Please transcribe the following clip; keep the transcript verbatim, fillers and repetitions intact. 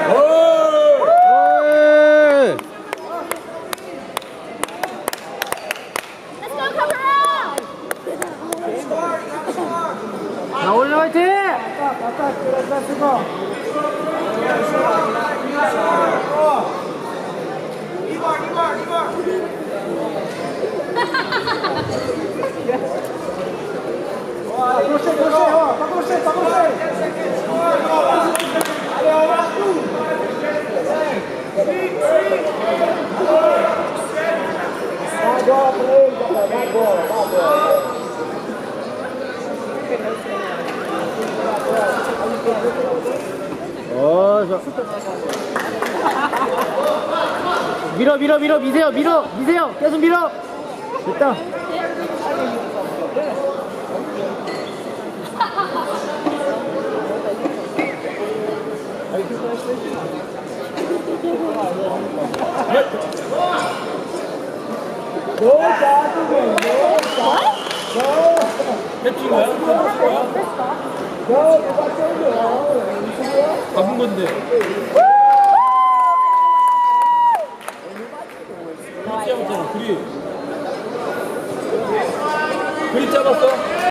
자, 올려 화이팅! Crochet, crochet, ó, tá crochet, tá crochet. Dá a bola pra ele, galera, dá a bola, dá a bola. 어, 저. 밀어, 밀어, 밀어, 미세요, 밀어, 미세요. 계속 밀어. 됐다. Go, Tato, velho. Go, Go. 해친 거야? Go, bateu não. 잡은 건데. 그리 잡았잖아, 그리. 그리 잡았어.